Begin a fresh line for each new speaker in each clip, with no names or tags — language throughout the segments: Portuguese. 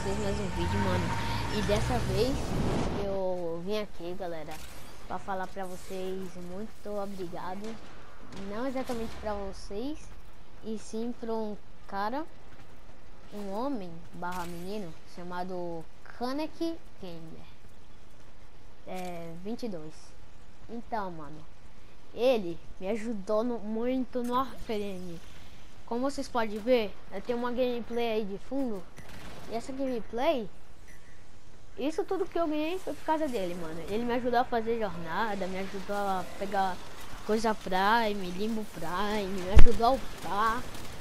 vocês mais um vídeo, mano. E dessa vez eu vim aqui, galera, pra falar pra vocês muito obrigado. Não exatamente pra vocês, e sim pra um cara, um homem barra menino, chamado Kanek Gamer 22. Então, mano, ele me ajudou muito no Warframe. Como vocês podem ver, eu tenho uma gameplay aí de fundo. E essa gameplay, isso tudo que eu ganhei foi por causa dele, mano. Ele me ajudou a fazer jornada, me ajudou a pegar coisa Prime, Limbo Prime, me ajudou a upar.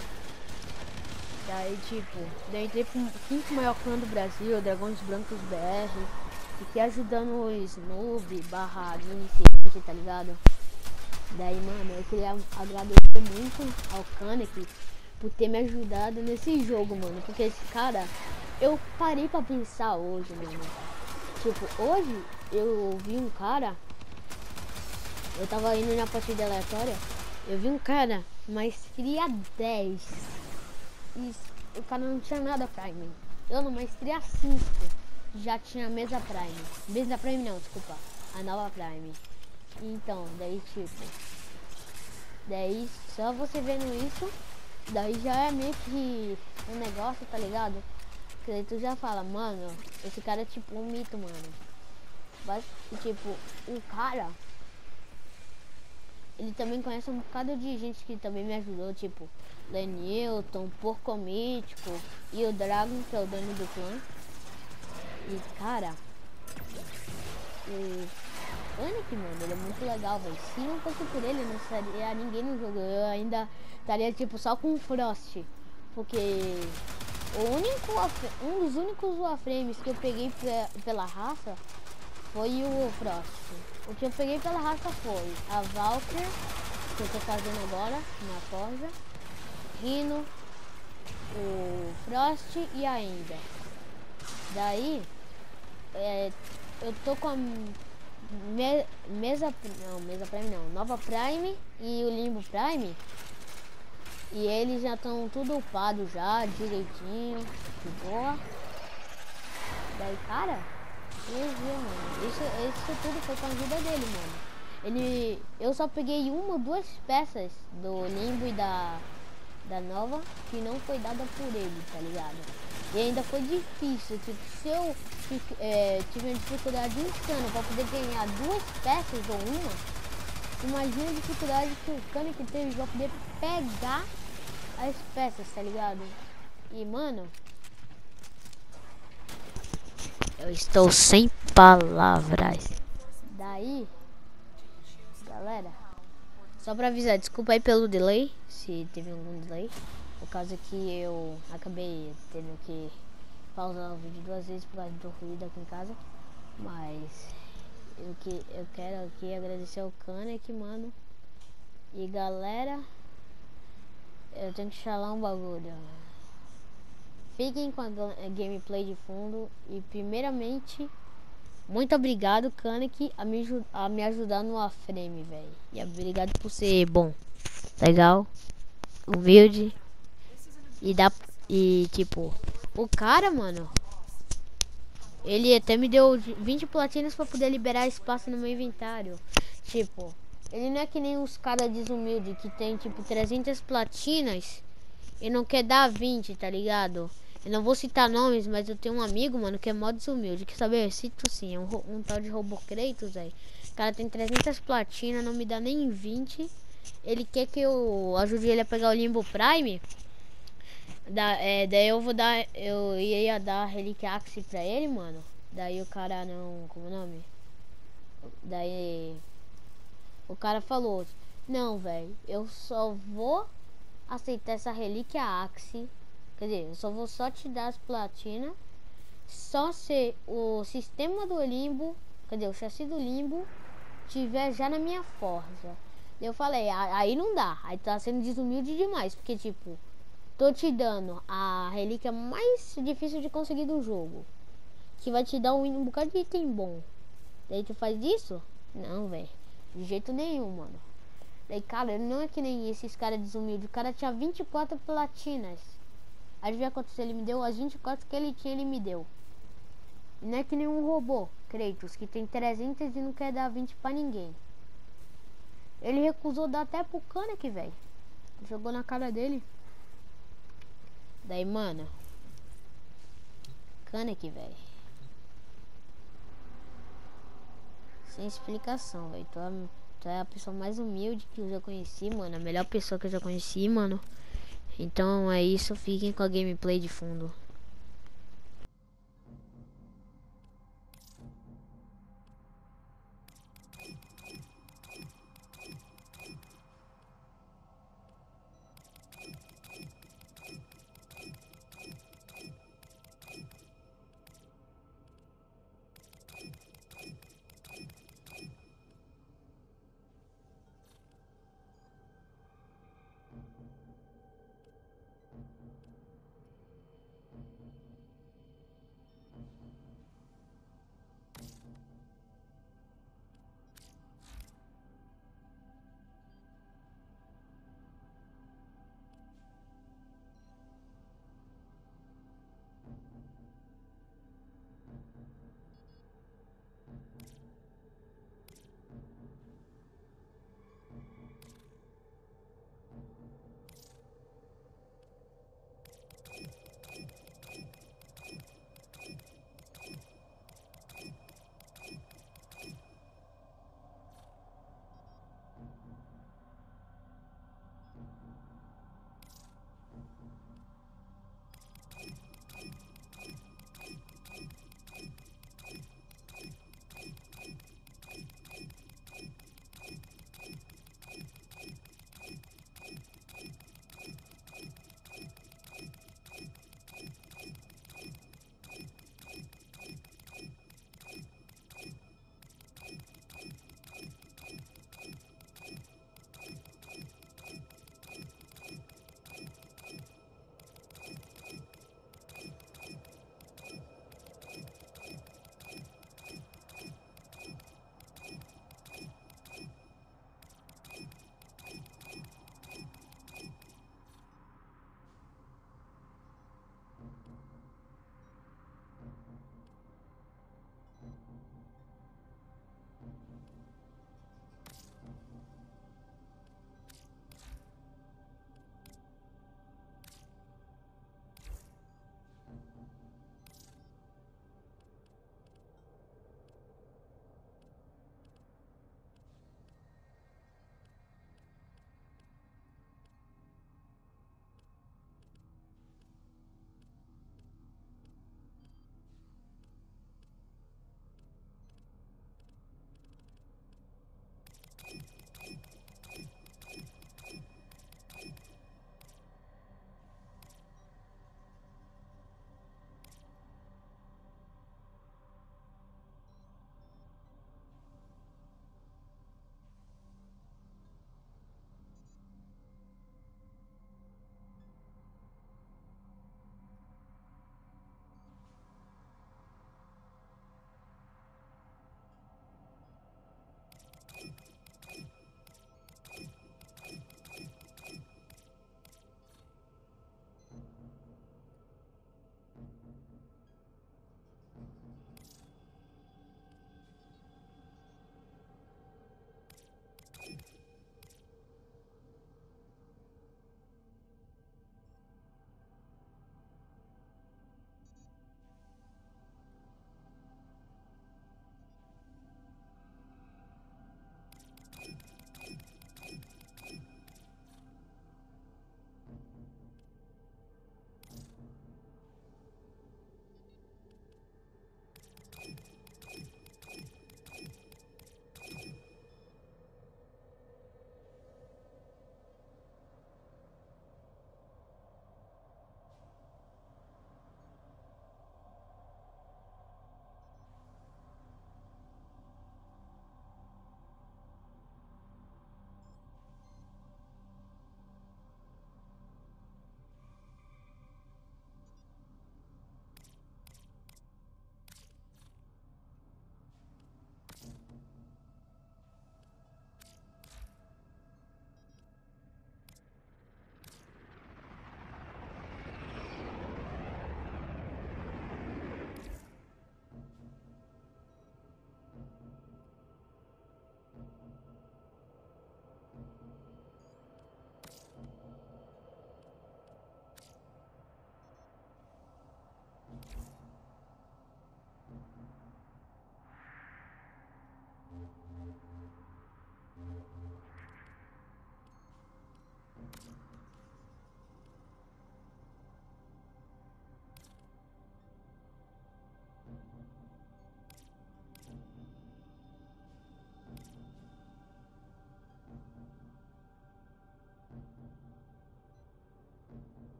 Daí, tipo, daí entrei pro quinto maior clã do Brasil, Dragões Brancos BR. Fiquei ajudando o Snoop barra iniciante, tá ligado? Daí, mano, eu queria agradecer muito ao Kanek por ter me ajudado nesse jogo, mano. Porque esse cara, eu parei pra pensar hoje, mano. Tipo, hoje eu vi um cara, eu tava indo na partida aleatória, eu vi um cara, maestria 10. E o cara não tinha nada Prime. Eu no maestria 5 já tinha mesa Prime. Mesa Prime não, desculpa. A nova Prime. Então, daí tipo, daí só você vendo isso, daí já é meio que um negócio, tá ligado? Que daí tu já fala, mano, esse cara é tipo um mito, mano. Mas, tipo, o cara, ele também conhece um bocado de gente que também me ajudou, tipo, Lenilton, Porco Mítico e o Dragon, que é o dono do clã. E, cara, o Kanek, mano, ele é muito legal, velho. Se não fosse por ele, não seria ninguém no jogo. Eu ainda estaria, tipo, só com o Frost. Porque um dos únicos Warframes que eu peguei pela raça foi o Frost. O que eu peguei pela raça foi a Valkyrie, que eu tô fazendo agora na Forja, Rhino, o Frost e a Ender. Daí, eu tô com a mesa Prime não, Nova Prime e o Limbo Prime. E eles já estão tudo upado já, direitinho, de boa. Daí, cara, mano, isso tudo foi com a ajuda dele, mano. Eu só peguei uma ou duas peças do Limbo e da Nova que não foi dada por ele, tá ligado? E ainda foi difícil, tipo, se eu tive uma dificuldade insana pra poder ganhar duas peças ou uma, imagina a dificuldade que o Kanek teve pra poder pegar as peças, tá ligado? E, mano, eu estou sem palavras. Daí, galera, só pra avisar, desculpa aí pelo delay, se teve algum delay, por causa que eu acabei tendo que pausar o vídeo duas vezes por causa do ruído aqui em casa. Mas eu quero aqui agradecer ao Kanek, mano. E galera, eu tenho que falar um bagulho. Fiquem com a gameplay de fundo. E primeiramente, muito obrigado, Kanek, a me ajudar no Warframe, velho. E obrigado por ser bom, legal, humilde. E tipo, o cara, mano, ele até me deu 20 platinas pra poder liberar espaço no meu inventário. Tipo, ele não é que nem os caras desumildes que tem tipo 300 platinas e não quer dar 20, tá ligado? Eu não vou citar nomes, mas eu tenho um amigo, mano, que é mó desumilde. Quer saber? Eu cito sim, é um tal de Robocratos, velho. O cara tem 300 platinas, não me dá nem 20. Ele quer que eu ajude ele a pegar o Limbo Prime. Daí eu ia dar a Relíquia Axie pra ele, mano. Daí o cara não, como é o nome? Daí o cara falou, não, velho, eu só vou aceitar essa Relíquia Axie. Quer dizer, eu só vou te dar as platinas só se o sistema do Limbo, quer dizer, o chassi do Limbo tiver já na minha forja. Eu falei, aí não dá, aí tá sendo desumilde demais, porque tipo, tô te dando a relíquia mais difícil de conseguir do jogo, que vai te dar um bocado de item bom. Daí tu faz isso? Não, velho, de jeito nenhum, mano. Daí, cara, não é que nem esses caras desumildes. O cara tinha 24 platinas. Adivinha quantos ele me deu? As 24 que ele tinha, ele me deu. E não é que nem um robô, Kratos, que tem 300 e não quer dar 20 pra ninguém. Ele recusou dar até pro Kanek, velho. Jogou na cara dele. Daí, mano. Kanek, velho. Sem explicação, velho. Tu é a pessoa mais humilde que eu já conheci, mano. A melhor pessoa que eu já conheci, mano. Então é isso. Fiquem com a gameplay de fundo.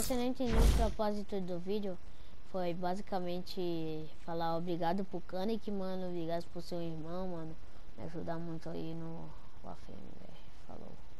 você não entendeu o propósito do vídeo, foi basicamente falar obrigado pro Kanek, mano, obrigado pro seu irmão, mano, me ajudar muito aí no AFM, velho. Falou.